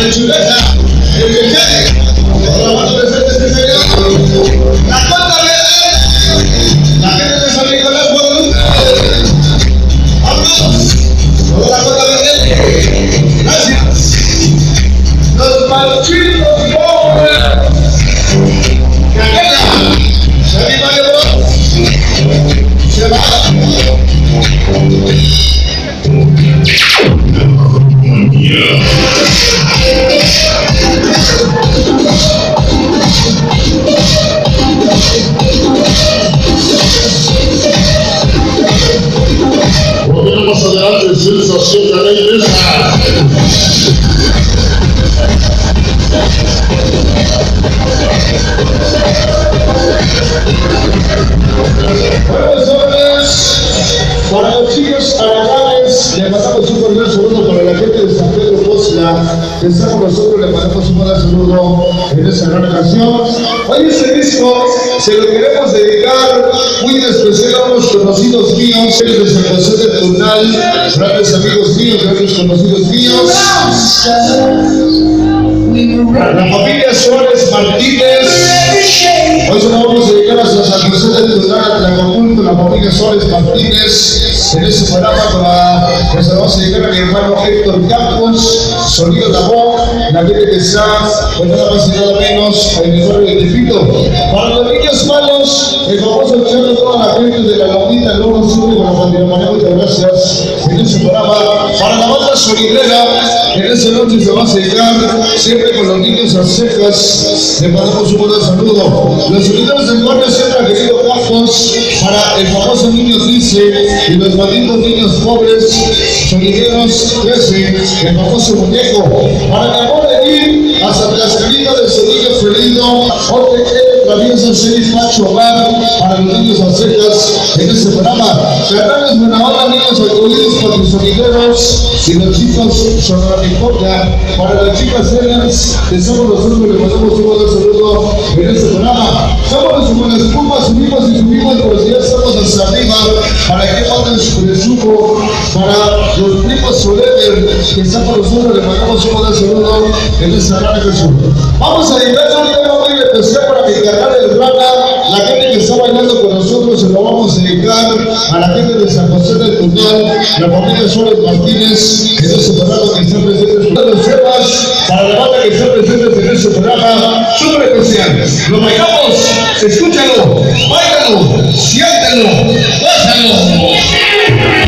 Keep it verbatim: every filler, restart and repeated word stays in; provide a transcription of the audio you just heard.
para el chuleta, el que quiere, por la mano presente este señor, la cuenta de la gente de San Nicolás Guadalupe, vámonos, toda la cuenta de él, gracias, los malchitos pobres, que aquella, se anima de vos, se va. Volvemos más adelante, sensación de la iglesia. Buenas noches para los chicos araganes. Le mandamos un cordial saludo para la gente de San Pedro Posla, que está con nosotros. Le mandamos un cordial saludo en esta gran ocasión. Hoy este disco se lo queremos dedicar muy en especial a unos conocidos míos, de San José del Turnal, grandes amigos míos, grandes conocidos míos. A la familia Suárez Martínez. Hoy se lo vamos a dedicar a San José del Turnal, a Tlacomulco, la familia Suárez Martínez. En este programa para, pues se lo vamos a dedicar a mi hermano Héctor Campos, Sonido La Voz, la gente que está, pues nada más y nada menos, en el barrio de Tepito. Para los niños malos, el famoso echando a toda la gente de la Lomita, luego siempre con la familia María, muchas gracias. En este programa, para la banda sonidera, en esta noche se va a dedicar siempre con los niños a cejas. Le mandamos un buen saludo. Los sonideros del barrio siempre ha querido Campos, para el famoso niño dice, y los malditos niños pobres, sonideros crece, el famoso muñeco. Para mi amor de ir hasta Tlaxcalita del Sonido Felido, O T G, travieso Sheriff Macho Hogar, para los niños a secas en este programa. Canales buena onda, niños alcohólicos para los sonideros y los chicos sonoricoya. Para las chicas serias, que somos nosotros, le mandamos un buen saludo en este programa. Somos los como las espumas, subimos y subimos, pero ya estamos hasta arriba. Para que manden su presumo, para los primos Soleter, que están con nosotros, le mandamos un buen saludo en esta gran ocasión. Vamos a dedicar un tema muy especial para mi canal del Rana. La gente que está bailando con nosotros se lo vamos a dedicar a la gente de San José del Turnal, la familia Suárez Martínez, que no se programa que están presentes en los temas, para la banda que está presente en este programa súper especial. Lo bailamos, escúchalo, báilalo, siéntelo, gózalo.